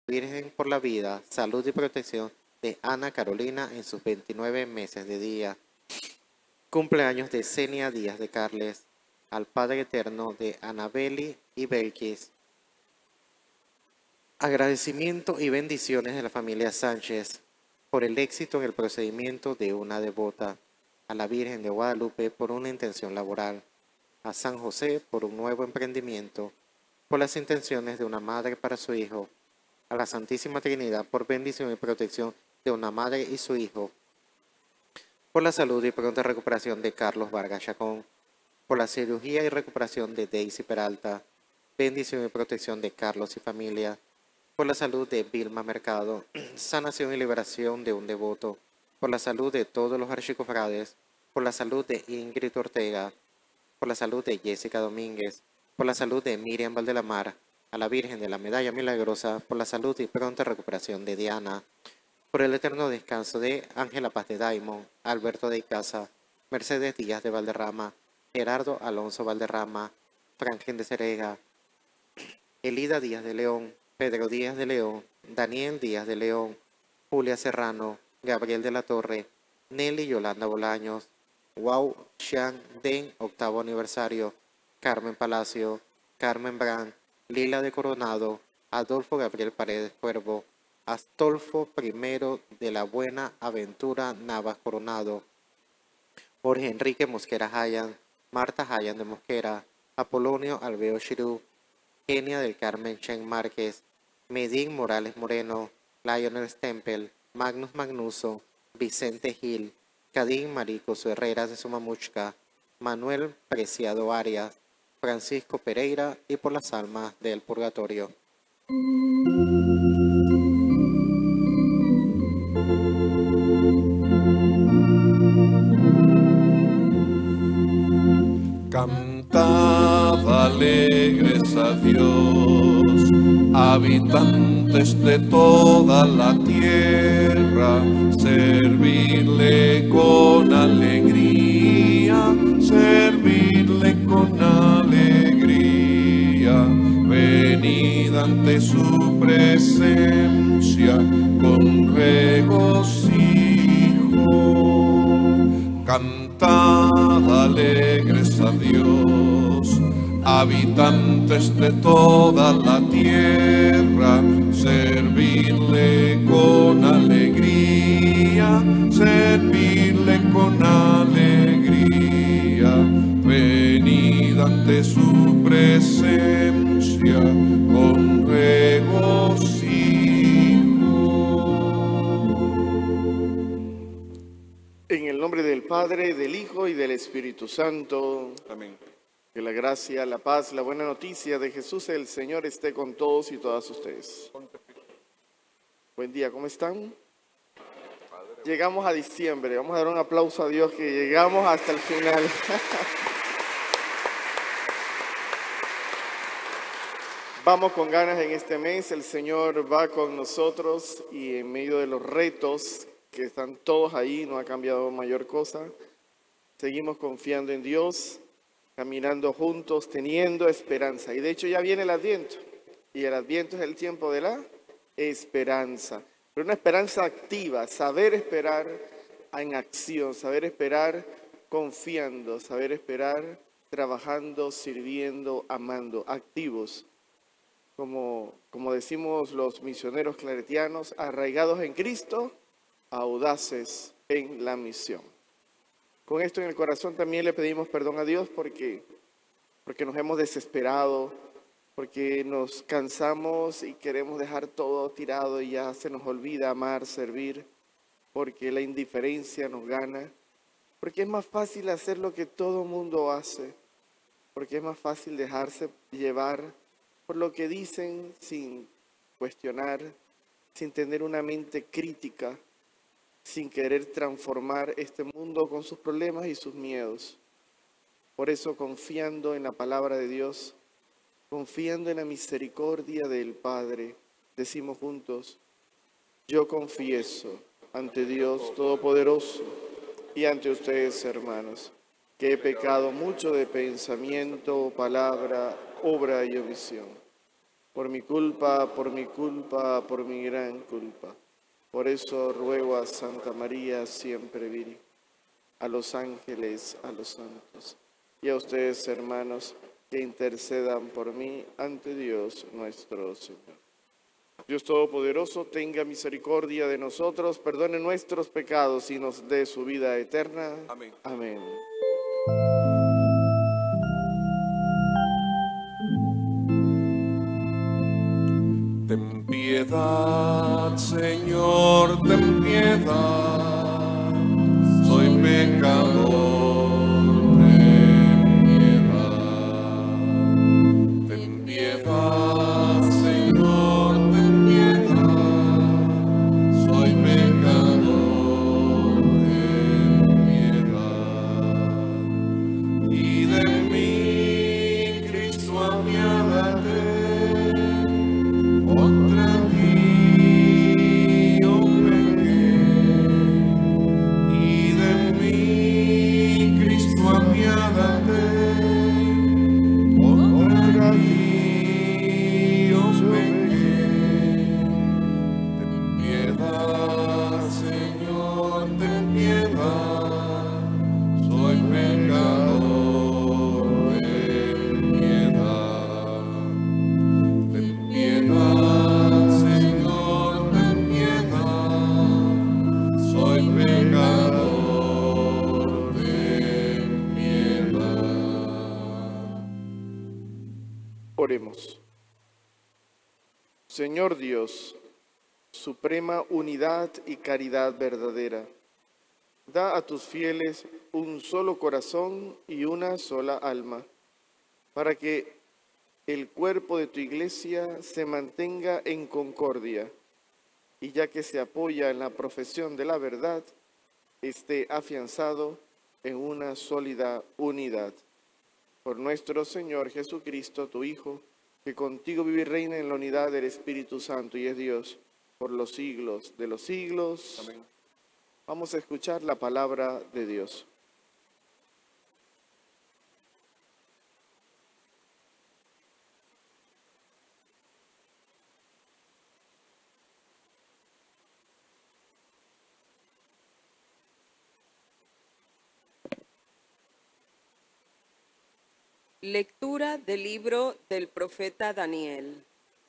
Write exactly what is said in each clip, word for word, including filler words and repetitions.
Virgen por la vida, salud y protección de Ana Carolina en sus veintinueve meses de día. Cumpleaños de Zenia Díaz de Carles, al Padre Eterno de Anabeli y Belkis. Agradecimiento y bendiciones de la familia Sánchez por el éxito en el procedimiento de una devota, a la Virgen de Guadalupe por una intención laboral, a San José por un nuevo emprendimiento, por las intenciones de una madre para su hijo, a la Santísima Trinidad por bendición y protección de una madre y su hijo, por la salud y pronta recuperación de Carlos Vargas Chacón, por la cirugía y recuperación de Daisy Peralta, bendición y protección de Carlos y familia, por la salud de Vilma Mercado, sanación y liberación de un devoto, por la salud de todos los archicofrades, por la salud de Ingrid Ortega, por la salud de Jessica Domínguez, por la salud de Miriam Valdelamar, a la Virgen de la Medalla Milagrosa, por la salud y pronta recuperación de Diana, por el eterno descanso de Ángela Paz de Daimon, Alberto de Icaza, Mercedes Díaz de Valderrama, Gerardo Alonso Valderrama, Franklin de Cerega, Elida Díaz de León, Pedro Díaz de León, Daniel Díaz de León, Julia Serrano, Gabriel de la Torre, Nelly Yolanda Bolaños, Wau Xiang Den, octavo aniversario, Carmen Palacio, Carmen Brand, Lila de Coronado, Adolfo Gabriel Paredes Cuervo, Astolfo primero de la Buena Aventura Navas Coronado, Jorge Enrique Mosquera Hayan, Marta Hayan de Mosquera, Apolonio Alveo Chirú, Kenia del Carmen Chen Márquez, Medín Morales Moreno, Lionel Stempel, Magnus Magnuso, Vicente Gil, Cadín Maricoso Herreras de Somamuchca, Manuel Preciado Arias, Francisco Pereira y por las almas del purgatorio. Cantad alegres a Dios, habitantes de toda la tierra, servirle con alegría, servirle con alegría, venid ante su presencia con regocijo. Cantad alegres a Dios, habitantes de toda la tierra, servirle con alegría, servirle con alegría, venid ante su presencia con regocijo. En el nombre del Padre, del Hijo y del Espíritu Santo. Amén. Que la gracia, la paz, la buena noticia de Jesús el Señor esté con todos y todas ustedes. Buen día, ¿cómo están? Llegamos a diciembre, vamos a dar un aplauso a Dios que llegamos hasta el final. Vamos con ganas en este mes, el Señor va con nosotros y en medio de los retos que están todos ahí, no ha cambiado mayor cosa. Seguimos confiando en Dios, caminando juntos, teniendo esperanza. Y de hecho ya viene el Adviento. Y el Adviento es el tiempo de la esperanza. Pero una esperanza activa, saber esperar en acción, saber esperar confiando, saber esperar trabajando, sirviendo, amando, activos. Como, como decimos los misioneros claretianos, arraigados en Cristo, audaces en la misión. Con esto en el corazón también le pedimos perdón a Dios porque, porque nos hemos desesperado, porque nos cansamos y queremos dejar todo tirado y ya se nos olvida amar, servir, porque la indiferencia nos gana, porque es más fácil hacer lo que todo mundo hace, porque es más fácil dejarse llevar por lo que dicen sin cuestionar, sin tener una mente crítica, sin querer transformar este mundo con sus problemas y sus miedos. Por eso, confiando en la palabra de Dios, confiando en la misericordia del Padre, decimos juntos: yo confieso ante Dios Todopoderoso y ante ustedes, hermanos, que he pecado mucho de pensamiento, palabra, obra y omisión. Por mi culpa, por mi culpa, por mi gran culpa. Por eso ruego a Santa María, siempre Virgen, a los ángeles, a los santos, y a ustedes, hermanos, que intercedan por mí ante Dios nuestro Señor. Dios Todopoderoso, tenga misericordia de nosotros, perdone nuestros pecados y nos dé su vida eterna. Amén. Amén. Ten piedad, Señor, ten piedad, soy pecador, ten piedad. Ten piedad, Señor, ten piedad, soy pecador, ten piedad. Y de mí, Cristo, apiádate. Contra ti yo pequé, y de mí, Cristo, apiádate. Contra ti yo pequé. Ten piedad, Señor, ten piedad, soy pecador, ten piedad. Ten piedad, Señor, ten piedad, soy pecador, ten piedad. Oremos. Señor Dios, suprema unidad y caridad verdadera, da a tus fieles un solo corazón y una sola alma, para que el cuerpo de tu iglesia se mantenga en concordia, y ya que se apoya en la profesión de la verdad, esté afianzado en una sólida unidad. Por nuestro Señor Jesucristo, tu Hijo, que contigo vive y reina en la unidad del Espíritu Santo y es Dios por los siglos de los siglos. Amén. Vamos a escuchar la palabra de Dios. Lectura del libro del profeta Daniel.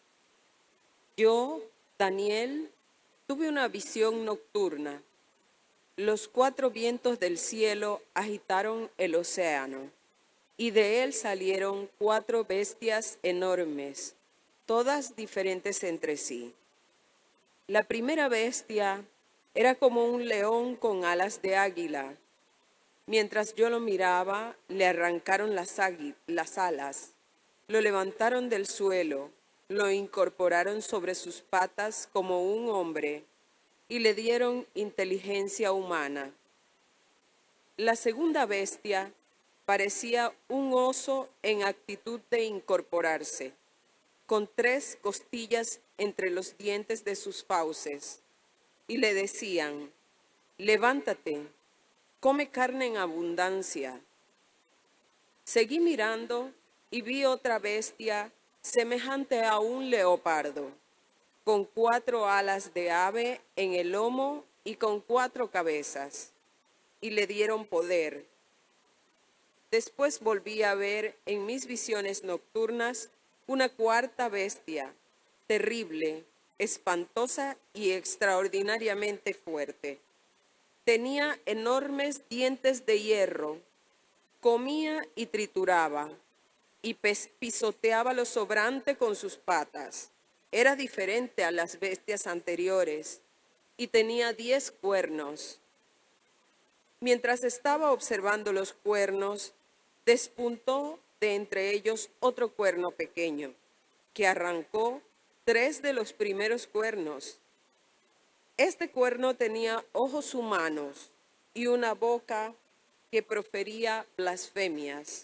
Yo, Daniel, tuve una visión nocturna. Los cuatro vientos del cielo agitaron el océano, y de él salieron cuatro bestias enormes, todas diferentes entre sí. La primera bestia era como un león con alas de águila. Mientras yo lo miraba, le arrancaron las, las alas, lo levantaron del suelo, lo incorporaron sobre sus patas como un hombre y le dieron inteligencia humana. La segunda bestia parecía un oso en actitud de incorporarse, con tres costillas entre los dientes de sus fauces, y le decían: levántate, come carne en abundancia. Seguí mirando y vi otra bestia semejante a un leopardo, con cuatro alas de ave en el lomo y con cuatro cabezas, y le dieron poder. Después volví a ver en mis visiones nocturnas una cuarta bestia, terrible, espantosa y extraordinariamente fuerte. Tenía enormes dientes de hierro, comía y trituraba, y pisoteaba lo sobrante con sus patas. Era diferente a las bestias anteriores, y tenía diez cuernos. Mientras estaba observando los cuernos, despuntó de entre ellos otro cuerno pequeño, que arrancó tres de los primeros cuernos. Este cuerno tenía ojos humanos y una boca que profería blasfemias.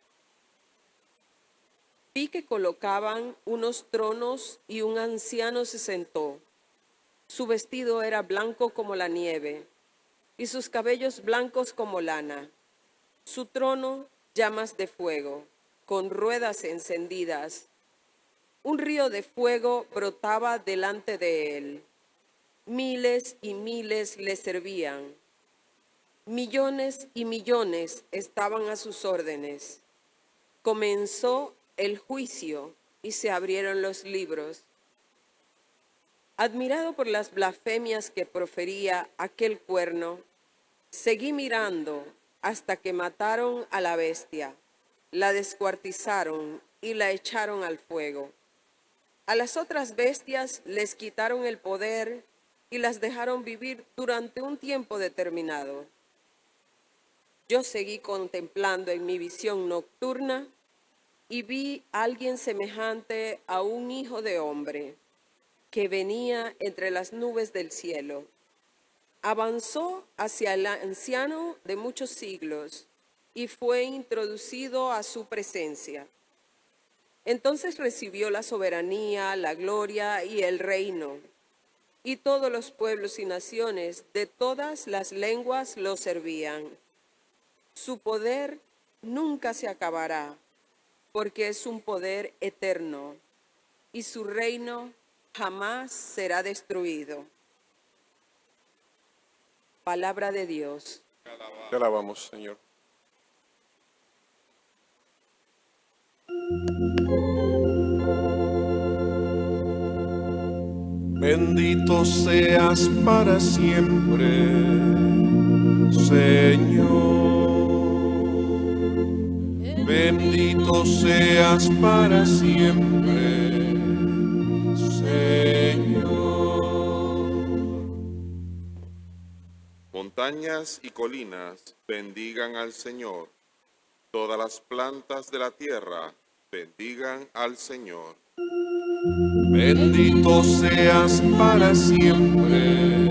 Vi que colocaban unos tronos y un anciano se sentó. Su vestido era blanco como la nieve y sus cabellos blancos como lana. Su trono llamas de fuego, con ruedas encendidas. un río de fuego brotaba delante de él. Miles y miles le servían. Millones y millones estaban a sus órdenes. Comenzó el juicio y se abrieron los libros. Admirado por las blasfemias que profería aquel cuerno, seguí mirando hasta que mataron a la bestia, la descuartizaron y la echaron al fuego. A las otras bestias les quitaron el poder y las dejaron vivir durante un tiempo determinado. Yo seguí contemplando en mi visión nocturna y vi a alguien semejante a un hijo de hombre que venía entre las nubes del cielo. Avanzó hacia el anciano de muchos siglos y fue introducido a su presencia. Entonces recibió la soberanía, la gloria y el reino, y todos los pueblos y naciones de todas las lenguas lo servían. Su poder nunca se acabará, porque es un poder eterno, y su reino jamás será destruido. Palabra de Dios. Te alabamos, Señor. Bendito seas para siempre, Señor. Bendito seas para siempre, Señor. Montañas y colinas bendigan al Señor. Todas las plantas de la tierra bendigan al Señor. Bendito seas para siempre,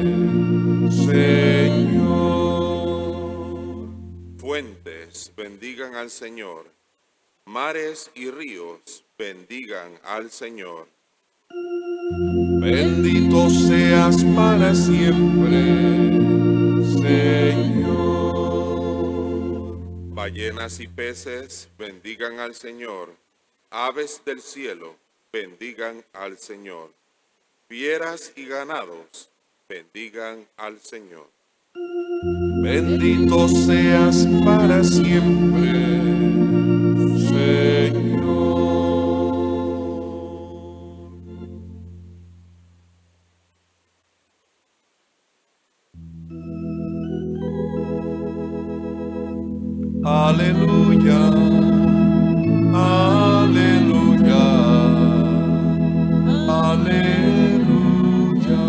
Señor. Fuentes bendigan al Señor. Mares y ríos bendigan al Señor. Bendito seas para siempre, Señor. Ballenas y peces bendigan al Señor. Aves del cielo bendigan al Señor. Fieras y ganados bendigan al Señor. Bendito seas para siempre, Señor. Aleluya, aleluya, aleluya.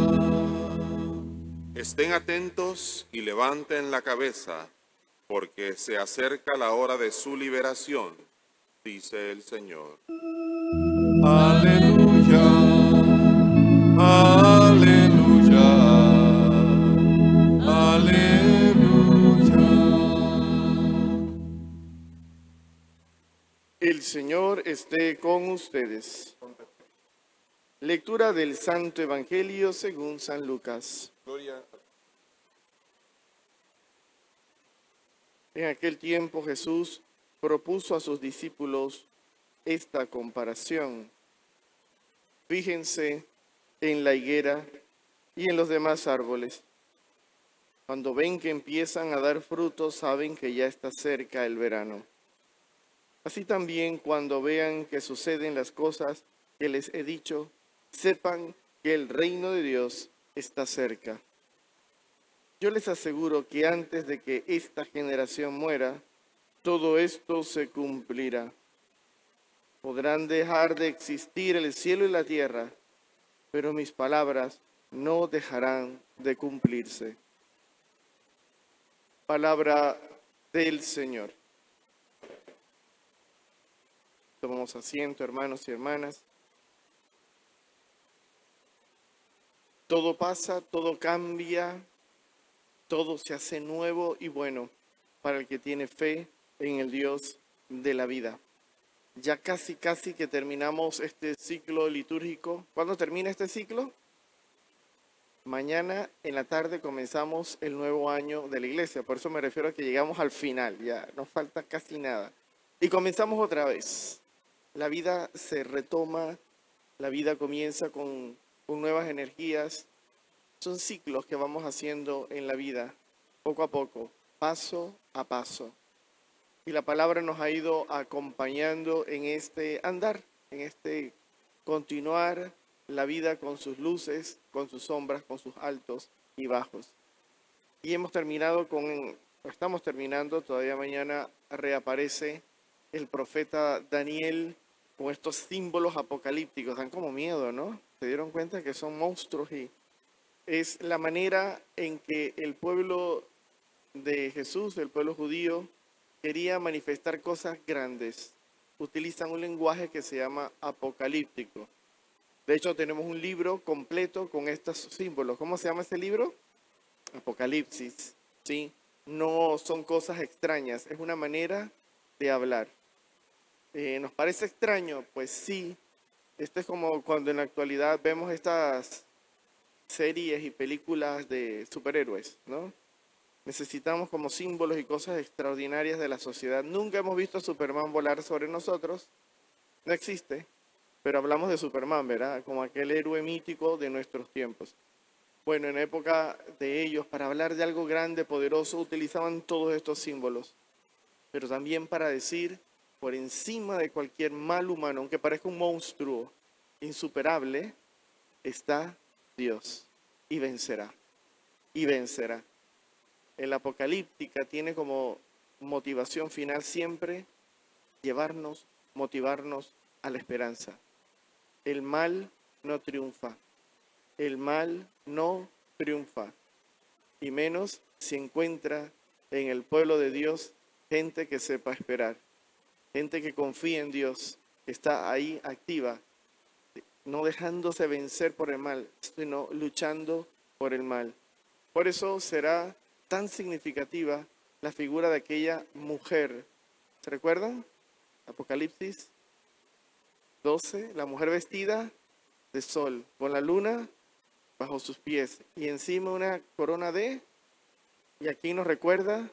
Estén atentos y levanten la cabeza, porque se acerca la hora de su liberación, dice el Señor. Aleluya, aleluya, aleluya. El Señor esté con ustedes. Lectura del Santo Evangelio según San Lucas. Gloria. En aquel tiempo Jesús propuso a sus discípulos esta comparación. Fíjense en la higuera y en los demás árboles. Cuando ven que empiezan a dar frutos, saben que ya está cerca el verano. Así también, cuando vean que suceden las cosas que les he dicho, sepan que el reino de Dios está cerca. Yo les aseguro que antes de que esta generación muera, todo esto se cumplirá. Podrán dejar de existir el cielo y la tierra, pero mis palabras no dejarán de cumplirse. Palabra del Señor. Tomamos asiento, hermanos y hermanas. Todo pasa, todo cambia, todo se hace nuevo y bueno para el que tiene fe en el Dios de la vida. Ya casi, casi que terminamos este ciclo litúrgico. ¿Cuándo termina este ciclo? Mañana en la tarde comenzamos el nuevo año de la iglesia. Por eso me refiero a que llegamos al final. Ya nos falta casi nada. Y comenzamos otra vez. la vida se retoma, la vida comienza con, con nuevas energías. Son ciclos que vamos haciendo en la vida, poco a poco, paso a paso. Y la palabra nos ha ido acompañando en este andar, en este continuar la vida con sus luces, con sus sombras, con sus altos y bajos. Y hemos terminado con, estamos terminando, todavía mañana reaparece el profeta Daniel con estos símbolos apocalípticos. Dan como miedo, ¿no? Se dieron cuenta que son monstruos y es la manera en que el pueblo de Jesús, el pueblo judío, quería manifestar cosas grandes. Utilizan un lenguaje que se llama apocalíptico. De hecho, tenemos un libro completo con estos símbolos. ¿Cómo se llama ese libro? Apocalipsis, ¿sí? No son cosas extrañas, es una manera de hablar. Eh, ¿Nos parece extraño? Pues sí. Esto es como cuando en la actualidad vemos estas series y películas de superhéroes, ¿no? Necesitamos como símbolos y cosas extraordinarias de la sociedad. Nunca hemos visto a Superman volar sobre nosotros, no existe, pero hablamos de Superman, ¿verdad? Como aquel héroe mítico de nuestros tiempos. Bueno, en la época de ellos, para hablar de algo grande, poderoso, utilizaban todos estos símbolos, pero también para decir, por encima de cualquier mal humano, aunque parezca un monstruo insuperable, está Dios y vencerá, y vencerá. El apocalíptica tiene como motivación final siempre llevarnos, motivarnos a la esperanza. El mal no triunfa, el mal no triunfa, y menos si encuentra en el pueblo de Dios gente que sepa esperar, gente que confía en Dios, que está ahí activa, no dejándose vencer por el mal, sino luchando por el mal. Por eso será tan significativa la figura de aquella mujer. ¿Se recuerdan? Apocalipsis doce, la mujer vestida de sol, con la luna bajo sus pies y encima una corona de... Y aquí nos recuerda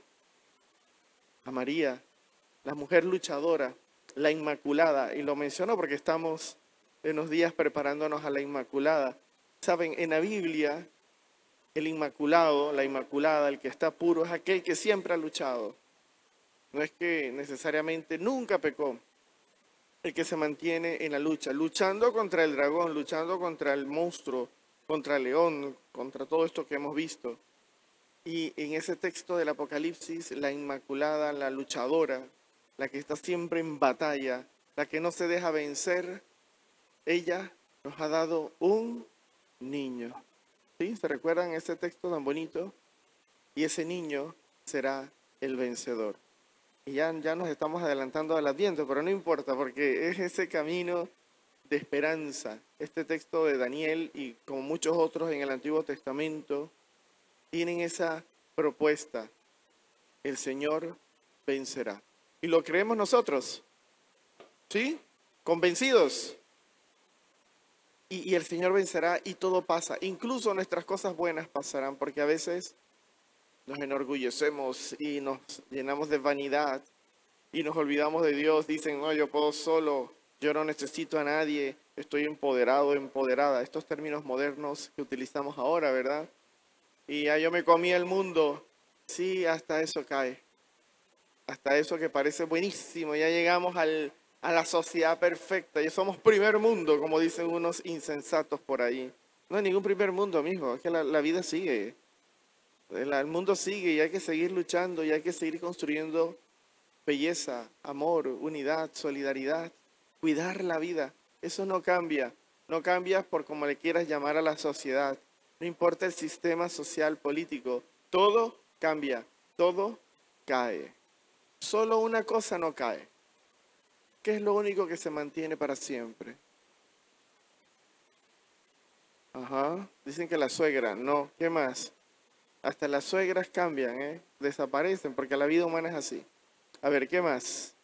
a María, la mujer luchadora, la Inmaculada. Y lo menciono porque estamos en unos días preparándonos a la Inmaculada. Saben, en la Biblia, el Inmaculado, la Inmaculada, el que está puro, es aquel que siempre ha luchado. No es que necesariamente nunca pecó. El que se mantiene en la lucha, luchando contra el dragón, luchando contra el monstruo, contra el león, contra todo esto que hemos visto. Y en ese texto del Apocalipsis, la Inmaculada, la luchadora, la que está siempre en batalla, la que no se deja vencer, ella nos ha dado un niño. ¿Sí? ¿Se recuerdan ese texto tan bonito? Y ese niño será el vencedor. Y ya, ya nos estamos adelantando al Adviento, pero no importa, porque es ese camino de esperanza. Este texto de Daniel y como muchos otros en el Antiguo Testamento tienen esa propuesta. El Señor vencerá. ¿Y lo creemos nosotros? ¿Sí? ¿Convencidos? Y, y el Señor vencerá y todo pasa. Incluso nuestras cosas buenas pasarán, porque a veces nos enorgullecemos y nos llenamos de vanidad y nos olvidamos de Dios. Dicen, no, yo puedo solo, yo no necesito a nadie, estoy empoderado, empoderada. Estos términos modernos que utilizamos ahora, ¿verdad? Y ya yo me comí el mundo. Sí, hasta eso cae. Hasta eso que parece buenísimo. Ya llegamos al, a la sociedad perfecta. Ya somos primer mundo, como dicen unos insensatos por ahí. No hay ningún primer mundo, mijo. Es que la, la vida sigue. El mundo sigue y hay que seguir luchando y hay que seguir construyendo belleza, amor, unidad, solidaridad, cuidar la vida. Eso no cambia. No cambia por como le quieras llamar a la sociedad. No importa el sistema social, político. Todo cambia. Todo cae. Solo una cosa no cae. ¿Qué es lo único que se mantiene para siempre? Ajá. Dicen que la suegra. No. ¿Qué más? Hasta las suegras cambian, ¿eh? Desaparecen, porque la vida humana es así. A ver, ¿qué más?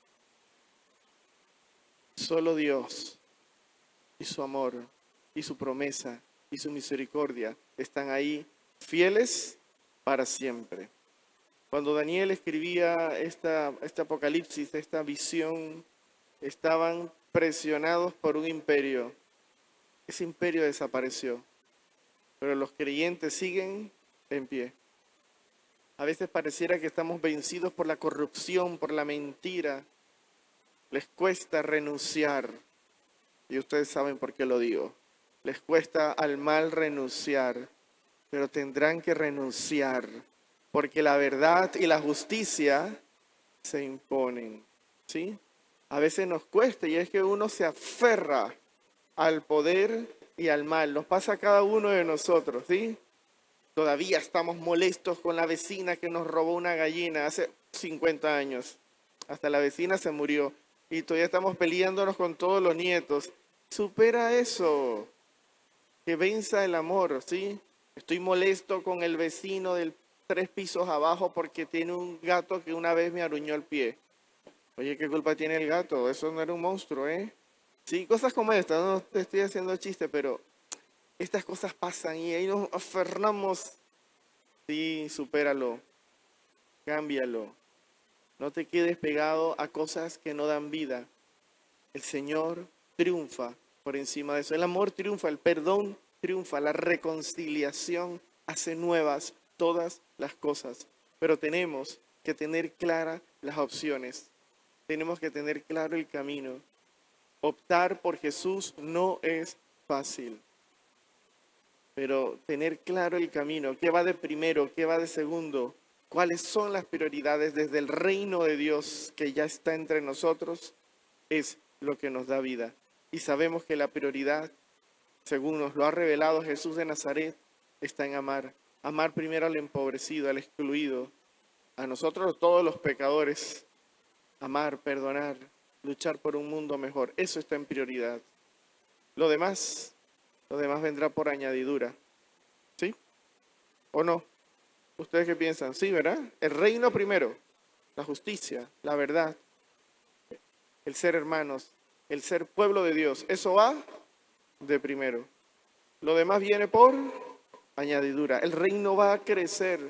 Solo Dios y su amor y su promesa y su misericordia están ahí fieles para siempre. Cuando Daniel escribía esta, este Apocalipsis, esta visión, estaban presionados por un imperio. Ese imperio desapareció, pero los creyentes siguen en pie. A veces pareciera que estamos vencidos por la corrupción, por la mentira. Les cuesta renunciar. Y ustedes saben por qué lo digo. Les cuesta al mal renunciar, pero tendrán que renunciar, porque la verdad y la justicia se imponen, ¿sí? A veces nos cuesta y es que uno se aferra al poder y al mal. Nos pasa a cada uno de nosotros, ¿sí? Todavía estamos molestos con la vecina que nos robó una gallina hace cincuenta años. Hasta la vecina se murió y todavía estamos peleándonos con todos los nietos. Supera eso, que venza el amor, ¿sí? Estoy molesto con el vecino del tres pisos abajo porque tiene un gato que una vez me aruñó el pie. Oye, ¿qué culpa tiene el gato? Eso no era un monstruo, ¿eh? Sí, cosas como estas, no te estoy haciendo chiste, pero estas cosas pasan y ahí nos aferramos. Sí, supéralo, cámbialo. No te quedes pegado a cosas que no dan vida. El Señor triunfa por encima de eso. El amor triunfa, el perdón triunfa, la reconciliación hace nuevas todas las cosas. Pero tenemos que tener claras las opciones. Tenemos que tener claro el camino. Optar por Jesús no es fácil. Pero tener claro el camino, qué va de primero, qué va de segundo, cuáles son las prioridades desde el reino de Dios que ya está entre nosotros, es lo que nos da vida. Y sabemos que la prioridad, según nos lo ha revelado Jesús de Nazaret, está en amar. Amar primero al empobrecido, al excluido, a nosotros todos los pecadores. Amar, perdonar, luchar por un mundo mejor. Eso está en prioridad. Lo demás, lo demás vendrá por añadidura. ¿Sí? ¿O no? ¿Ustedes qué piensan? Sí, ¿verdad? El reino primero, la justicia, la verdad, el ser hermanos, el ser pueblo de Dios. Eso va de primero. Lo demás viene por añadidura. El reino va a crecer.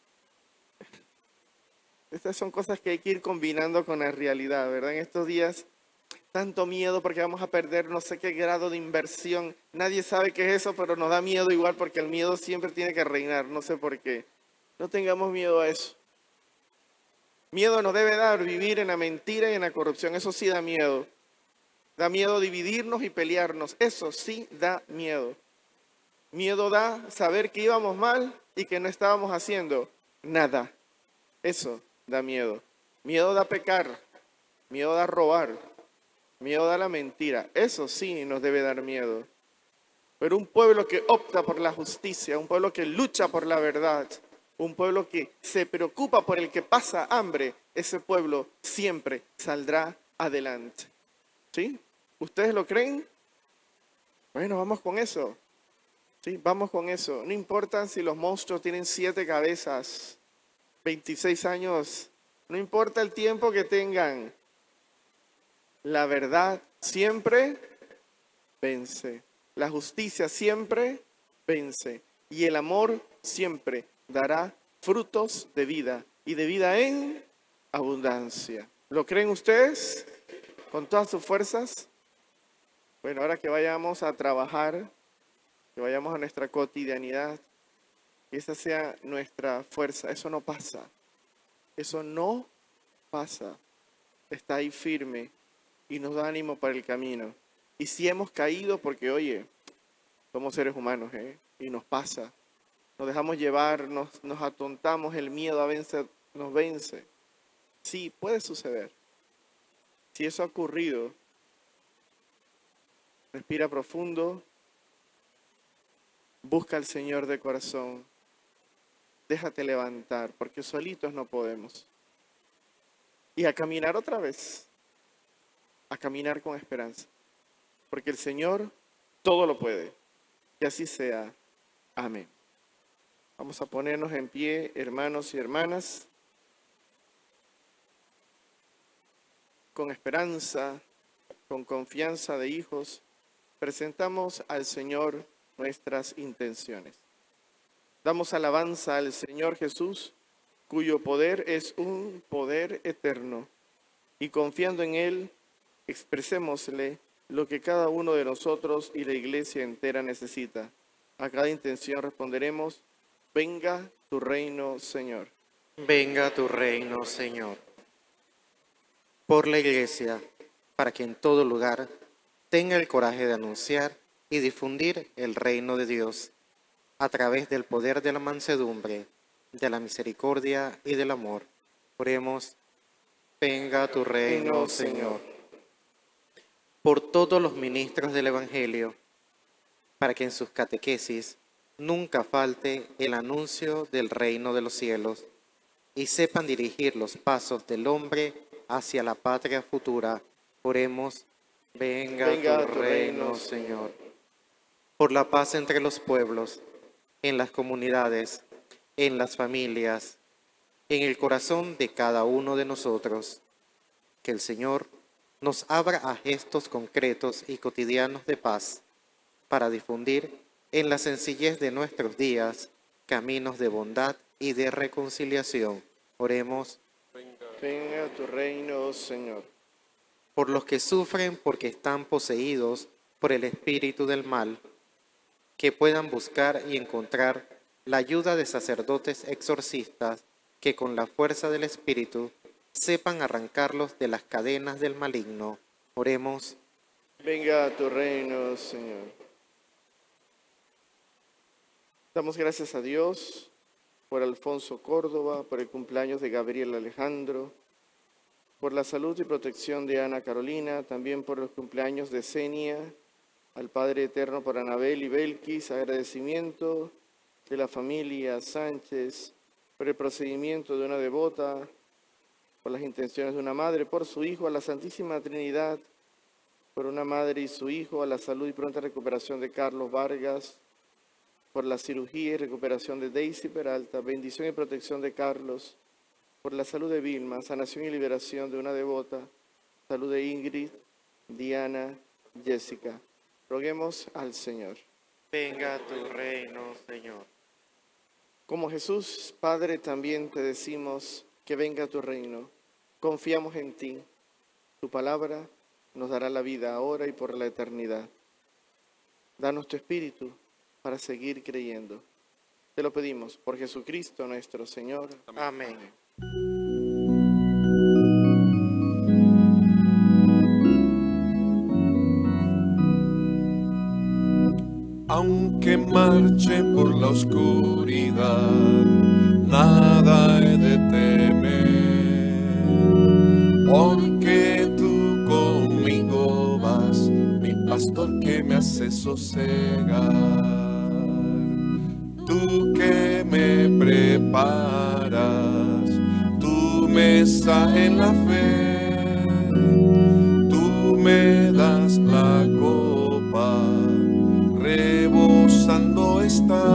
Estas son cosas que hay que ir combinando con la realidad, ¿verdad? En estos días, tanto miedo porque vamos a perder no sé qué grado de inversión. Nadie sabe qué es eso, pero nos da miedo igual porque el miedo siempre tiene que reinar. No sé por qué. No tengamos miedo a eso. Miedo nos debe dar vivir en la mentira y en la corrupción. Eso sí da miedo. Da miedo dividirnos y pelearnos. Eso sí da miedo. Miedo da saber que íbamos mal y que no estábamos haciendo nada. Eso da miedo. Miedo da pecar. Miedo da robar. Miedo da la mentira. Eso sí nos debe dar miedo. Pero un pueblo que opta por la justicia, un pueblo que lucha por la verdad, un pueblo que se preocupa por el que pasa hambre, ese pueblo siempre saldrá adelante. ¿Sí? ¿Ustedes lo creen? Bueno, vamos con eso. Sí, vamos con eso. No importa si los monstruos tienen siete cabezas, veintiséis años, no importa el tiempo que tengan. La verdad siempre vence. La justicia siempre vence. Y el amor siempre dará frutos de vida. Y de vida en abundancia. ¿Lo creen ustedes? ¿Con todas sus fuerzas? Bueno, ahora que vayamos a trabajar, que vayamos a nuestra cotidianidad, que esa sea nuestra fuerza. Eso no pasa. Eso no pasa. Está ahí firme y nos da ánimo para el camino. Y si hemos caído, porque oye, somos seres humanos, ¿eh? Y nos pasa. Nos dejamos llevar, nos, nos atontamos, el miedo a vencer nos vence. Sí, puede suceder. Si eso ha ocurrido, respira profundo, busca al Señor de corazón, déjate levantar, porque solitos no podemos. Y a caminar otra vez, a caminar con esperanza, porque el Señor todo lo puede. Que así sea. Amén. Vamos a ponernos en pie, hermanos y hermanas, con esperanza, con confianza de hijos, presentamos al Señor nuestras intenciones. Damos alabanza al Señor Jesús, cuyo poder es un poder eterno, y confiando en Él, Expresémosle lo que cada uno de nosotros y la iglesia entera necesita. A cada intención responderemos: venga tu reino, Señor. Venga tu reino, Señor. Por la iglesia, para que en todo lugar tenga el coraje de anunciar y difundir el reino de Dios a través del poder de la mansedumbre, de la misericordia y del amor. Oremos: venga tu reino, Señor. Por todos los ministros del Evangelio, para que en sus catequesis nunca falte el anuncio del reino de los cielos y sepan dirigir los pasos del hombre hacia la patria futura. Oremos: venga, Venga tu reino, Señor. Por la paz entre los pueblos, en las comunidades, en las familias, en el corazón de cada uno de nosotros. Que el Señor nos abra a gestos concretos y cotidianos de paz para difundir en la sencillez de nuestros días caminos de bondad y de reconciliación. Oremos: Venga tu reino, Señor. por los que sufren porque están poseídos por el espíritu del mal, que puedan buscar y encontrar la ayuda de sacerdotes exorcistas que con la fuerza del espíritu sepan arrancarlos de las cadenas del maligno. Oremos: Venga a tu reino, Señor. Damos gracias a Dios por Alfonso Córdoba, por el cumpleaños de Gabriel Alejandro, por la salud y protección de Ana Carolina, también por los cumpleaños de Senia, al Padre Eterno por Anabel y Belkis, agradecimiento de la familia Sánchez, por el procedimiento de una devota, por las intenciones de una madre, por su hijo, a la Santísima Trinidad, por una madre y su hijo, a la salud y pronta recuperación de Carlos Vargas, por la cirugía y recuperación de Daisy Peralta, bendición y protección de Carlos, por la salud de Vilma, sanación y liberación de una devota, salud de Ingrid, Diana, Jessica. Roguemos al Señor. venga tu reino, Señor. Como Jesús, Padre, también te decimos que venga tu reino. Confiamos en ti. Tu palabra nos dará la vida ahora y por la eternidad. Danos tu espíritu para seguir creyendo. Te lo pedimos por Jesucristo nuestro Señor. Amén. Aunque marche por la oscuridad, nada he de temer, porque tú conmigo vas, mi pastor que me hace sosegar. Tú que me preparas tu mesa en la fe, tú me das la copa, rebosando está.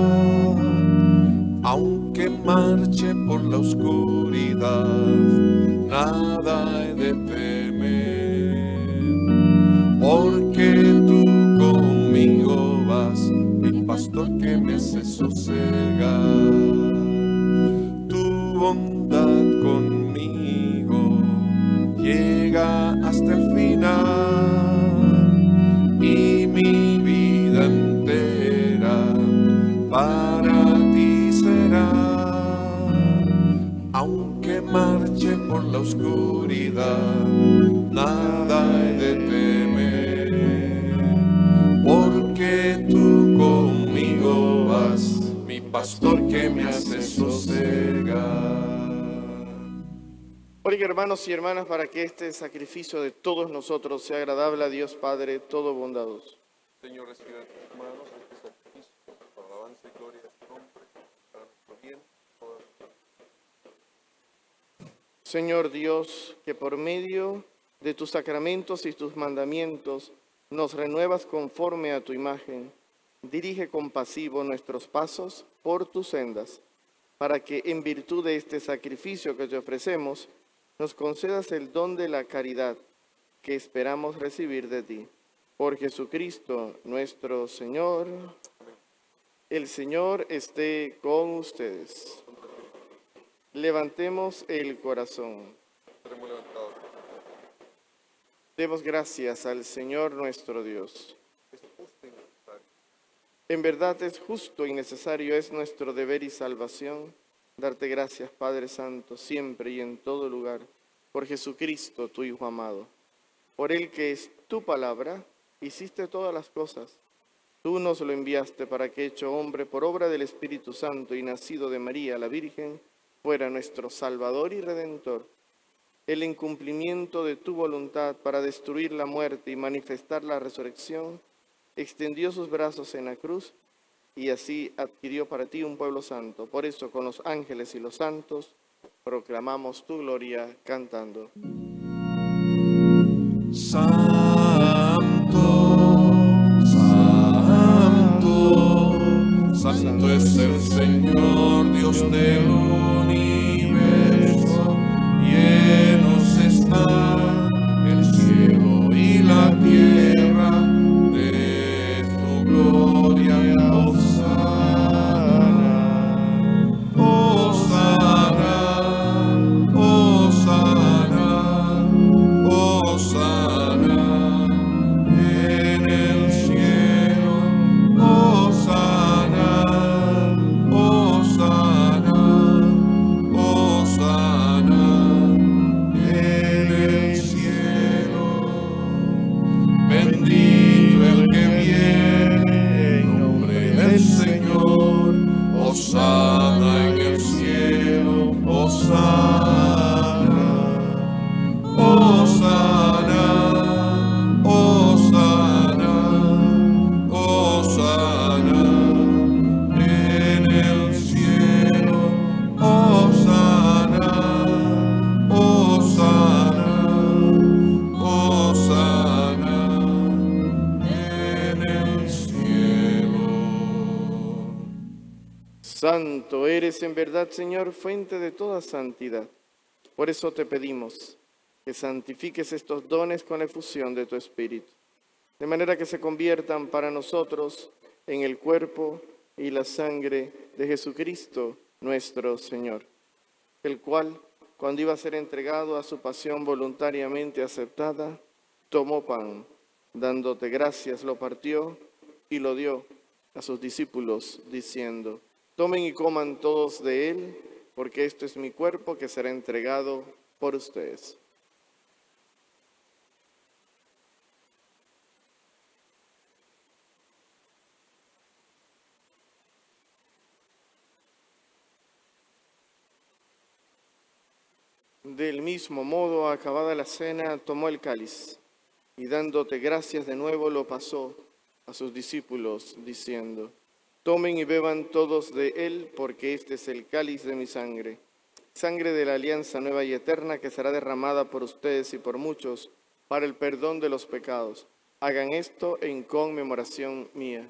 Aunque marche por la oscuridad, nada he de temer, porque tú conmigo vas, mi pastor que me hace sosegar. Tu bondad conmigo llega hasta el final, y mi vida entera para ti será. Aunque marche por la oscuridad, nada he de temer, porque tú conmigo vas, mi pastor que me hace sosegar. Oiga, hermanos y hermanas, para que este sacrificio de todos nosotros sea agradable a Dios Padre todo bondadoso. Señor, recibe de tus manos este sacrificio para alabanza y gloria de tu nombre, para nuestro bien. Señor Dios, que por medio de tus sacramentos y tus mandamientos nos renuevas conforme a tu imagen, dirige compasivo nuestros pasos por tus sendas, para que en virtud de este sacrificio que te ofrecemos, nos concedas el don de la caridad que esperamos recibir de ti. Por Jesucristo nuestro Señor. El Señor esté con ustedes. Levantemos el corazón. Demos gracias al Señor nuestro Dios. En verdad es justo y necesario, es nuestro deber y salvación, darte gracias, Padre Santo, siempre y en todo lugar, por Jesucristo, tu Hijo amado. Por Él, que es tu palabra, hiciste todas las cosas. Tú nos lo enviaste para que, hecho hombre por obra del Espíritu Santo y nacido de María la Virgen, fuera nuestro Salvador y Redentor. El incumplimiento de tu voluntad para destruir la muerte y manifestar la resurrección, extendió sus brazos en la cruz y así adquirió para ti un pueblo santo. Por eso, con los ángeles y los santos, proclamamos tu gloria cantando. Santo, santo, santo es el Señor, Dios del universo. Llenos está el cielo y la tierra de tu gloria. Hosana, Hosana, Hosana, Hosana en el cielo. Hosana, Hosana, Hosana en el cielo. Bendito el que viene en nombre del Señor. Hosana en el cielo. Hosana, Hosana, Hosana, Hosana en el cielo. Hosana, Hosana, Hosana en el cielo. Santo eres en verdad, Señor, fuente de toda santidad. Por eso te pedimos que santifiques estos dones con la efusión de tu Espíritu, de manera que se conviertan para nosotros en el cuerpo y la sangre de Jesucristo nuestro Señor, el cual, cuando iba a ser entregado a su pasión voluntariamente aceptada, tomó pan, dándote gracias, lo partió y lo dio a sus discípulos, diciendo: tomen y coman todos de él, porque esto es mi cuerpo que será entregado por ustedes. Del mismo modo, acabada la cena, tomó el cáliz y dándote gracias de nuevo lo pasó a sus discípulos, diciendo: tomen y beban todos de él, porque este es el cáliz de mi sangre, sangre de la alianza nueva y eterna que será derramada por ustedes y por muchos para el perdón de los pecados. Hagan esto en conmemoración mía.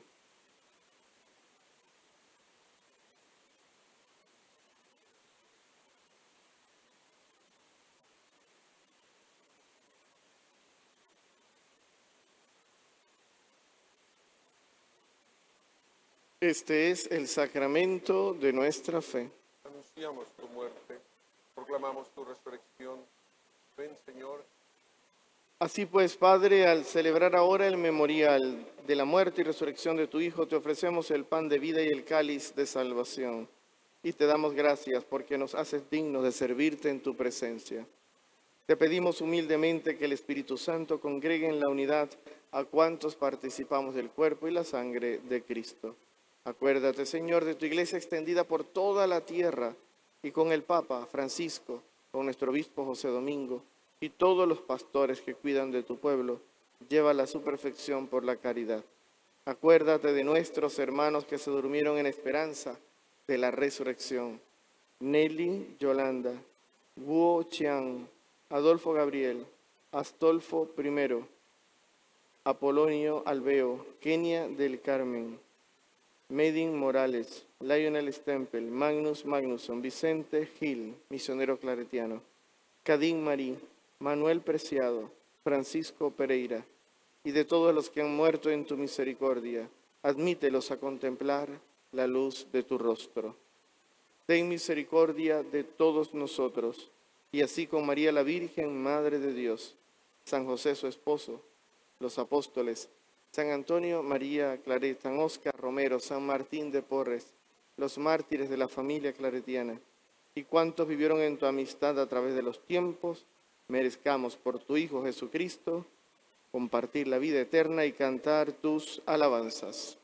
Este es el sacramento de nuestra fe. Anunciamos tu muerte, proclamamos tu resurrección. Ven, Señor. Así pues, Padre, al celebrar ahora el memorial de la muerte y resurrección de tu Hijo, te ofrecemos el pan de vida y el cáliz de salvación. Y te damos gracias porque nos haces dignos de servirte en tu presencia. Te pedimos humildemente que el Espíritu Santo congregue en la unidad a cuantos participamos del cuerpo y la sangre de Cristo. Acuérdate, Señor, de tu iglesia extendida por toda la tierra y con el Papa Francisco, con nuestro obispo José Domingo y todos los pastores que cuidan de tu pueblo. Llévala a su perfección por la caridad. Acuérdate de nuestros hermanos que se durmieron en esperanza de la resurrección. Nelly Yolanda, Guo Chiang, Adolfo Gabriel, Astolfo I, Apolonio Alveo, Kenia del Carmen, Medin Morales, Lionel Stempel, Magnus Magnusson, Vicente Gil, misionero claretiano, Cadín Marí, Manuel Preciado, Francisco Pereira, y de todos los que han muerto en tu misericordia, admítelos a contemplar la luz de tu rostro. Ten misericordia de todos nosotros, y así con María la Virgen, Madre de Dios, San José su esposo, los apóstoles, San Antonio María Claret, San Óscar Romero, San Martín de Porres, los mártires de la familia claretiana, y cuantos vivieron en tu amistad a través de los tiempos, merezcamos por tu Hijo Jesucristo compartir la vida eterna y cantar tus alabanzas.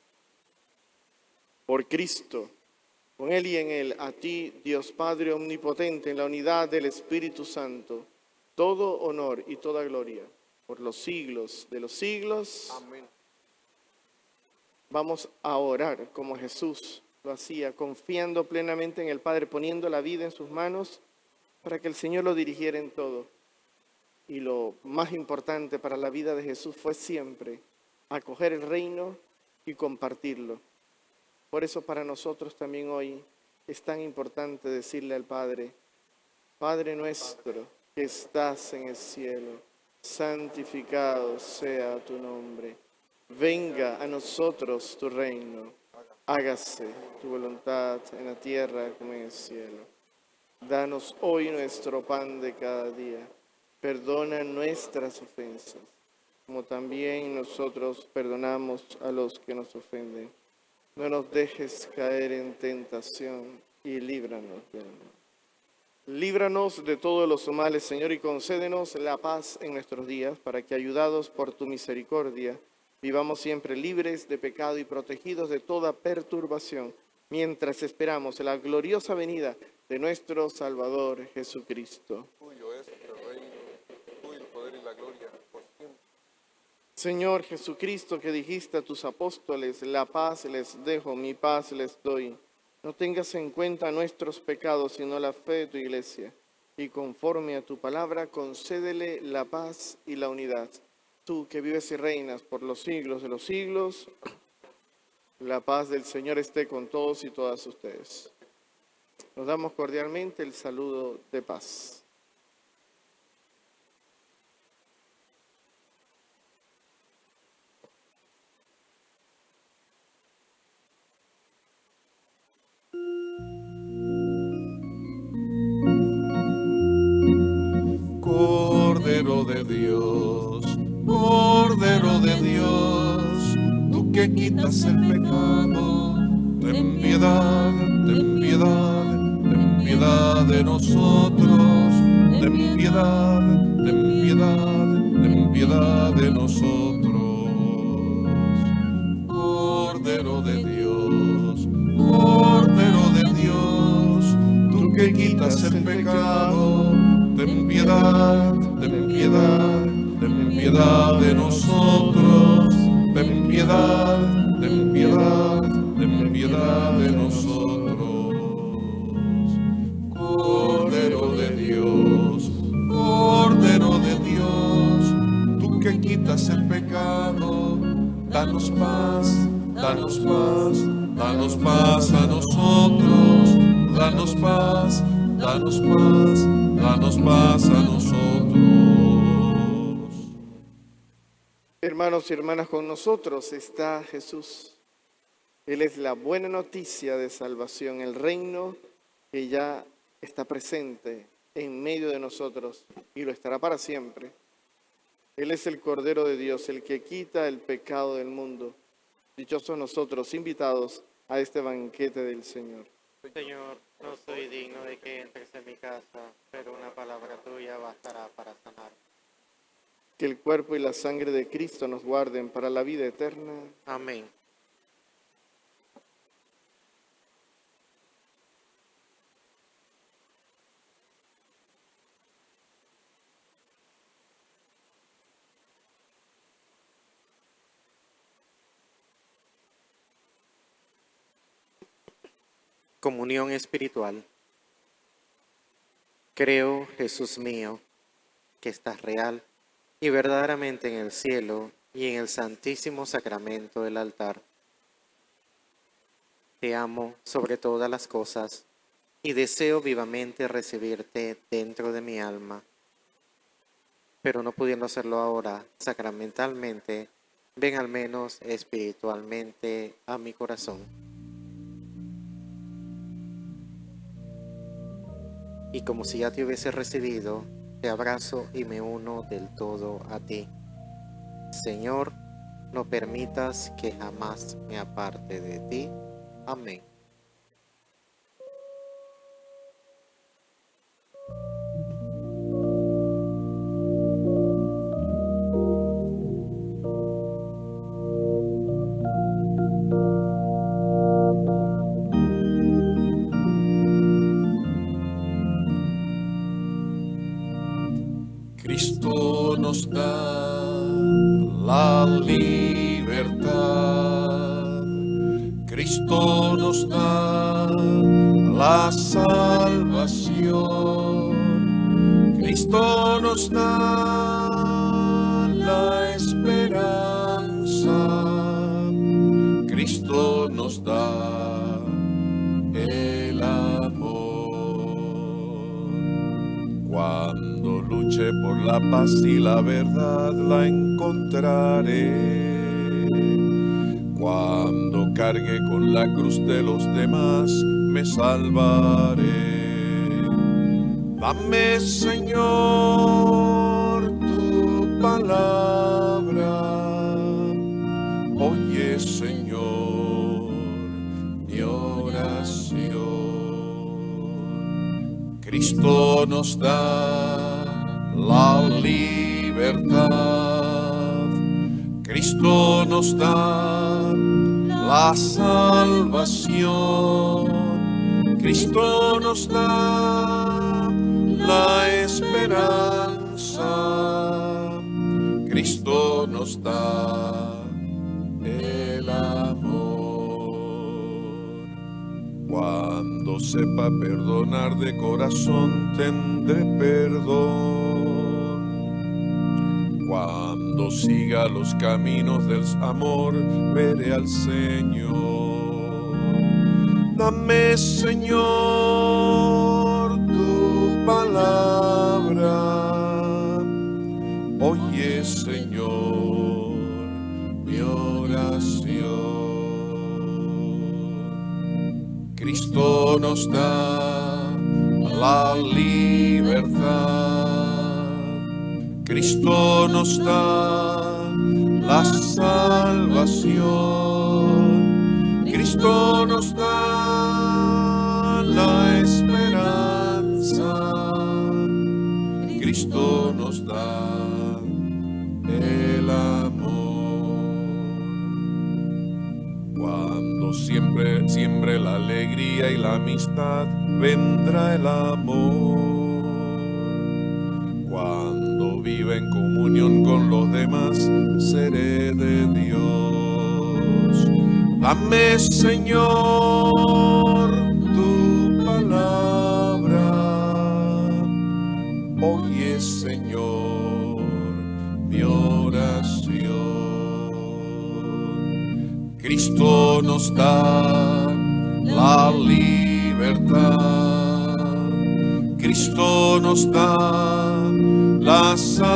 Por Cristo, con Él y en Él, a ti, Dios Padre omnipotente, en la unidad del Espíritu Santo, todo honor y toda gloria por los siglos de los siglos. Amén. Vamos a orar como Jesús lo hacía, confiando plenamente en el Padre, poniendo la vida en sus manos para que el Señor lo dirigiera en todo. Y lo más importante para la vida de Jesús fue siempre acoger el reino y compartirlo. Por eso para nosotros también hoy es tan importante decirle al Padre: Padre nuestro que estás en el cielo, santificado sea tu nombre. Venga a nosotros tu reino. Hágase tu voluntad en la tierra como en el cielo. Danos hoy nuestro pan de cada día. Perdona nuestras ofensas, como también nosotros perdonamos a los que nos ofenden. No nos dejes caer en tentación y líbranos del mal. Líbranos de todos los males, Señor, y concédenos la paz en nuestros días, para que, ayudados por tu misericordia, vivamos siempre libres de pecado y protegidos de toda perturbación, mientras esperamos la gloriosa venida de nuestro Salvador Jesucristo. Tuyo es el reino, tuyo el poder y la gloria por siempre. Señor Jesucristo, que dijiste a tus apóstoles: la paz les dejo, mi paz les doy. No tengas en cuenta nuestros pecados, sino la fe de tu iglesia. Y conforme a tu palabra, concédele la paz y la unidad. Tú que vives y reinas por los siglos de los siglos, la paz del Señor esté con todos y todas ustedes. Nos damos cordialmente el saludo de paz. Cordero de Dios, Cordero de Dios, tú que quitas el pecado, ten piedad, ten piedad, ten piedad de nosotros, ten piedad, ten piedad, ten piedad de nosotros. Cordero de Dios, Cordero de Dios, tú que quitas el pecado, ten piedad, ten piedad, ten piedad de nosotros, ten piedad, ten piedad, ten piedad de nosotros. Cordero de Dios, Cordero de Dios, tú que quitas el pecado, danos paz, danos paz, danos paz a nosotros, danos paz, danos paz, danos paz a nosotros. Hermanos y hermanas, con nosotros está Jesús. Él es la buena noticia de salvación, el reino que ya está presente en medio de nosotros y lo estará para siempre. Él es el Cordero de Dios, el que quita el pecado del mundo. Dichosos nosotros, invitados a este banquete del Señor. Señor, no soy digno de que entres en mi casa, pero una palabra tuya bastará para sanar. Que el cuerpo y la sangre de Cristo nos guarden para la vida eterna. Amén. Comunión espiritual. Creo, Jesús mío, que estás real y verdaderamente en el cielo y en el santísimo sacramento del altar. Te amo sobre todas las cosas y deseo vivamente recibirte dentro de mi alma. Pero no pudiendo hacerlo ahora sacramentalmente, ven al menos espiritualmente a mi corazón. Y como si ya te hubiese recibido, te abrazo y me uno del todo a ti. Señor, no permitas que jamás me aparte de ti. Amén. Cristo nos da la libertad, Cristo nos da la salvación, Cristo nos da la esperanza, Cristo nos da el amor. Cuando luche por la paz y la verdad la encontraré. Cuando cargue con la cruz de los demás me salvaré. Dame, Señor, tu palabra. Oye, Señor, mi oración. Cristo nos da la libertad, Cristo nos da la salvación, Cristo nos da la esperanza, Cristo nos da el amor. Cuando sepa perdonar de corazón tendré perdón. Cuando siga los caminos del amor veré al Señor. Dame, Señor, tu palabra. Oye, Señor, mi oración. Cristo nos da la libertad, Cristo nos da la salvación, Cristo nos da la esperanza, Cristo nos da el amor. Cuando siempre siembre la alegría y la amistad, vendrá el amor. Cuando viva en comunión con los demás, seré de Dios. Dame, Señor, tu palabra. Oye, Señor, mi oración. Cristo nos da la libertad, Cristo nos da la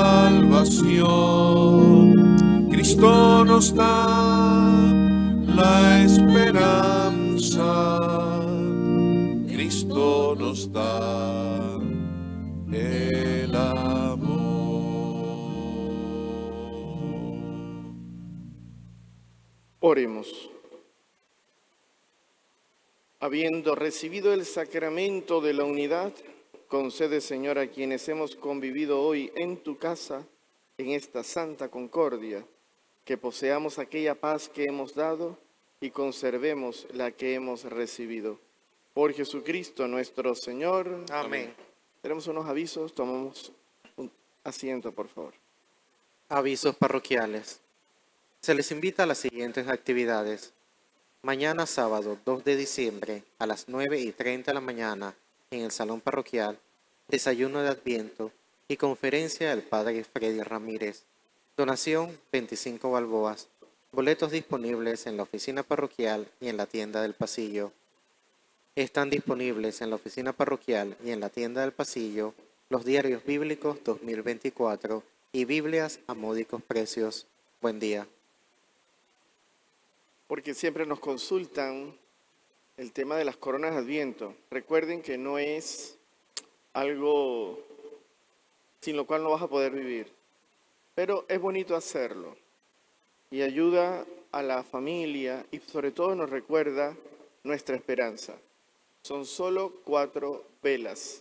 salvación, Cristo nos da la esperanza, Cristo nos da el amor. Oremos. Habiendo recibido el sacramento de la unidad, concede, Señor, a quienes hemos convivido hoy en tu casa, en esta santa concordia, que poseamos aquella paz que hemos dado y conservemos la que hemos recibido. Por Jesucristo nuestro Señor. Amén. Tenemos unos avisos, tomamos un asiento, por favor. Avisos parroquiales. Se les invita a las siguientes actividades. Mañana sábado dos de diciembre a las nueve y treinta de la mañana en el Salón Parroquial, desayuno de Adviento y conferencia del Padre Freddy Ramírez. Donación veinticinco balboas. Boletos disponibles en la oficina parroquial y en la tienda del pasillo. Están disponibles en la oficina parroquial y en la tienda del pasillo los diarios bíblicos dos mil veinticuatro y Biblias a módicos precios. Buen día. Porque siempre nos consultan el tema de las coronas de Adviento. Recuerden que no es algo sin lo cual no vas a poder vivir. Pero es bonito hacerlo y ayuda a la familia y sobre todo nos recuerda nuestra esperanza. Son solo cuatro velas.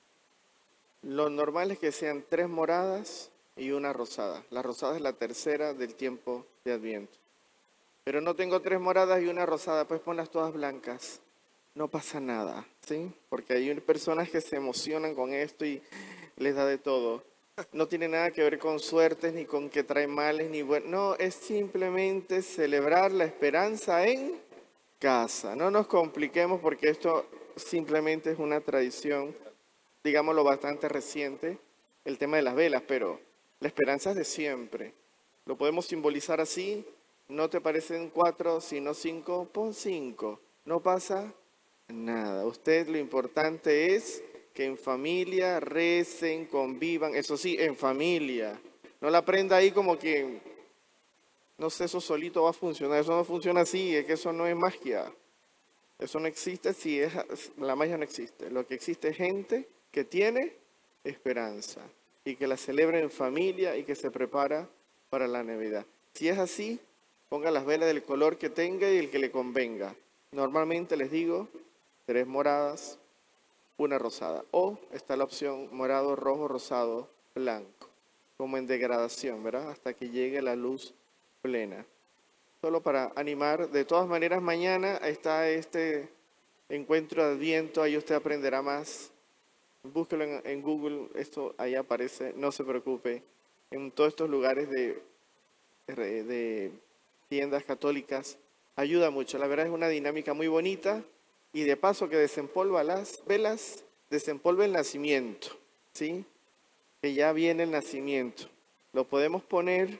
Lo normal es que sean tres moradas y una rosada. La rosada es la tercera del tiempo de Adviento. Pero no tengo tres moradas y una rosada, pues ponlas todas blancas. No pasa nada, ¿sí? Porque hay personas que se emocionan con esto y les da de todo. No tiene nada que ver con suertes, ni con que trae males, ni bueno. No, es simplemente celebrar la esperanza en casa. No nos compliquemos porque esto simplemente es una tradición, digámoslo, bastante reciente, el tema de las velas, pero la esperanza es de siempre. Lo podemos simbolizar así. No te parecen cuatro, sino cinco, pon cinco. No pasa nada. Usted, lo importante es que en familia recen, convivan, eso sí, en familia. No la prenda ahí como que, no sé, eso solito va a funcionar. Eso no funciona así, es que eso no es magia. Eso no existe, si es, la magia no existe. Lo que existe es gente que tiene esperanza y que la celebra en familia y que se prepara para la Navidad. Si es así, ponga las velas del color que tenga y el que le convenga. Normalmente les digo, tres moradas, una rosada. O está la opción morado, rojo, rosado, blanco. Como en degradación, ¿verdad? Hasta que llegue la luz plena. Solo para animar. De todas maneras, mañana está este encuentro de Adviento. Ahí usted aprenderá más. Búsquelo en, en Google. Esto ahí aparece. No se preocupe. En todos estos lugares de, de, de tiendas católicas. Ayuda mucho. La verdad es una dinámica muy bonita. Y de paso que desempolva las velas, desempolva el nacimiento, ¿sí? Que ya viene el nacimiento. Lo podemos poner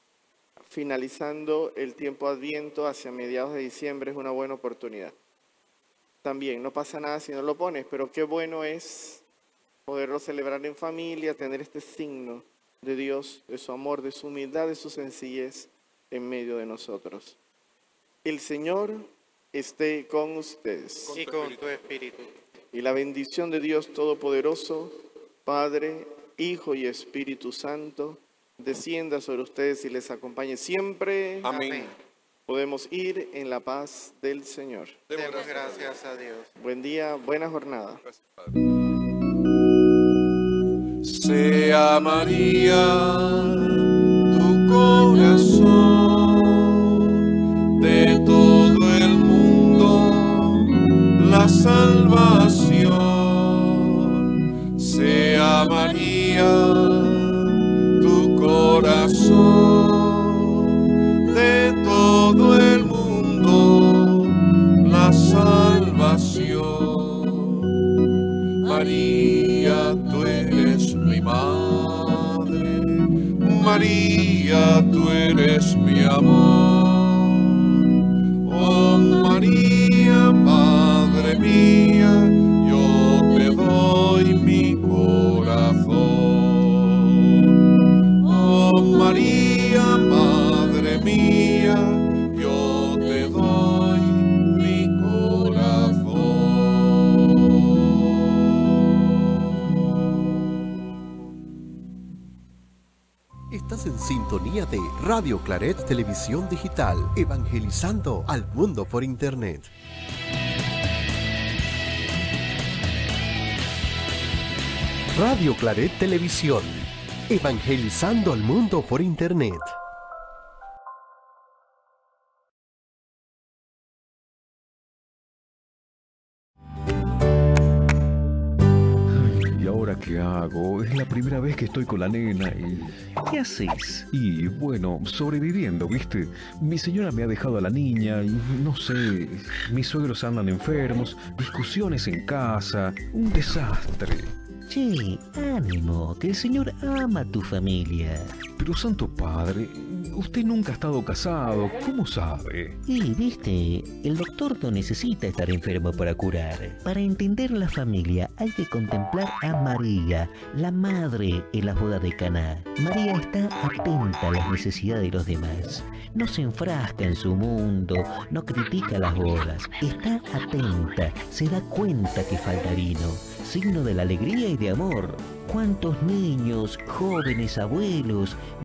finalizando el tiempo Adviento hacia mediados de diciembre, es una buena oportunidad. También no pasa nada si no lo pones, pero qué bueno es poderlo celebrar en familia, tener este signo de Dios, de su amor, de su humildad, de su sencillez en medio de nosotros. El Señor esté con ustedes. Y con tu espíritu. Y la bendición de Dios Todopoderoso, Padre, Hijo y Espíritu Santo, descienda sobre ustedes y les acompañe siempre. Amén. Podemos ir en la paz del Señor. Demos gracias a Dios. Buen día, buena jornada. Gracias, Padre. Sea María tu corazón de todo el mundo la salvación. Sea María tu corazón de todo el mundo la salvación. María, tú eres mi madre, María, tú eres mi amor. Oh María, Madre mía, yo te doy mi corazón. Oh María, Madre mía, yo te doy mi corazón. Estás en sintonía de Radio Claret Televisión Digital, evangelizando al mundo por Internet. Radio Claret Televisión, evangelizando al mundo por Internet. ¿Y ahora qué hago? Es la primera vez que estoy con la nena y... ¿Qué haces? Y bueno, sobreviviendo, ¿viste? Mi señora me ha dejado a la niña y no sé, mis suegros andan enfermos, discusiones en casa, un desastre. Che, ánimo, que el Señor ama a tu familia. Pero Santo Padre, usted nunca ha estado casado, ¿cómo sabe? Y, viste, el doctor no necesita estar enfermo para curar. Para entender la familia hay que contemplar a María, la madre en la boda de Caná. María está atenta a las necesidades de los demás. No se enfrasca en su mundo, no critica las bodas. Está atenta, se da cuenta que falta vino. signo de la alegría y de amor. ¿Cuántos niños, jóvenes, abuelos